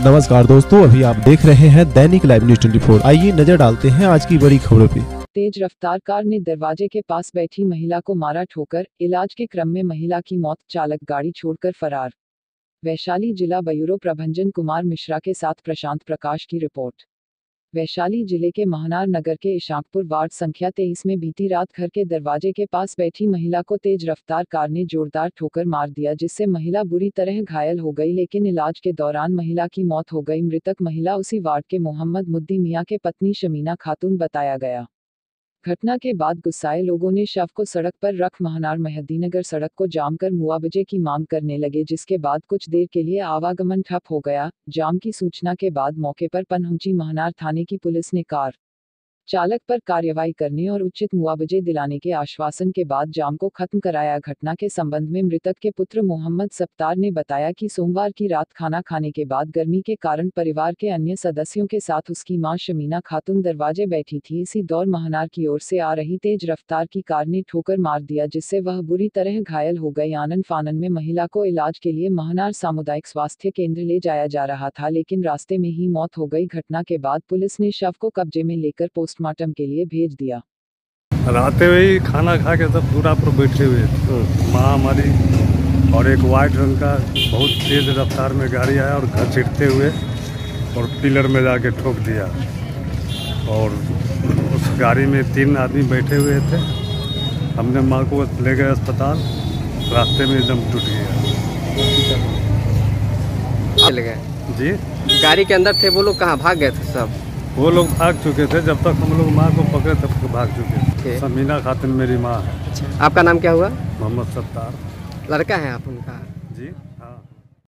नमस्कार दोस्तों, अभी आप देख रहे हैं दैनिक लाइव न्यूज 24। आइए नजर डालते हैं आज की बड़ी खबरों पे। तेज रफ्तार कार ने दरवाजे के पास बैठी महिला को मारा ठोकर, इलाज के क्रम में महिला की मौत, चालक गाड़ी छोड़कर फरार। वैशाली जिला ब्यूरो प्रभंजन कुमार मिश्रा के साथ प्रशांत प्रकाश की रिपोर्ट। वैशाली जिले के महनार नगर के इशाकपुर वार्ड संख्या 23 में बीती रात घर के दरवाजे के पास बैठी महिला को तेज रफ्तार कार ने जोरदार ठोकर मार दिया, जिससे महिला बुरी तरह घायल हो गई, लेकिन इलाज के दौरान महिला की मौत हो गई। मृतक महिला उसी वार्ड के मोहम्मद मुद्दी मियां के पत्नी शमीना खातून बताया गया। घटना के बाद गुस्साए लोगों ने शव को सड़क पर रख महनार मेहदीनगर सड़क को जाम कर मुआवजे की मांग करने लगे, जिसके बाद कुछ देर के लिए आवागमन ठप हो गया। जाम की सूचना के बाद मौके पर पहुंची महनार थाने की पुलिस ने कार चालक पर कार्रवाई करने और उचित मुआवजे दिलाने के आश्वासन के बाद जाम को खत्म कराया। घटना के संबंध में मृतक के पुत्र मोहम्मद सत्तार ने बताया कि सोमवार की रात खाना खाने के बाद गर्मी के कारण परिवार के अन्य सदस्यों के साथ उसकी मां शमीना खातून दरवाजे बैठी थी। इसी दौर महनार की ओर से आ रही तेज रफ्तार की कार ने ठोकर मार दिया, जिससे वह बुरी तरह घायल हो गई। आनन फानन में महिला को इलाज के लिए महनार सामुदायिक स्वास्थ्य केंद्र ले जाया जा रहा था, लेकिन रास्ते में ही मौत हो गई। घटना के बाद पुलिस ने शव को कब्जे में लेकर पोस्टमार्टम के लिए भेज दिया। रात में ही खाना खा के सब पूरा पर बैठे हुए माँ हमारी, और एक वाइट रंग का बहुत तेज रफ्तार में गाड़ी आया और घसीटते हुए और पिलर में जाके ठोक दिया, और उस गाड़ी में 3 आदमी बैठे हुए थे। हमने माँ को ले गए अस्पताल, रास्ते में एकदम टूट गया। चले गए जी, गाड़ी के अंदर थे वो लोग, कहाँ भाग गए थे सब? वो लोग भाग चुके थे, जब तक हम लोग माँ को पकड़े तब तक भाग चुके थे। शमीना खातून मेरी माँ है। आपका नाम क्या हुआ? मोहम्मद सत्तार। लड़का है आप उनका? जी।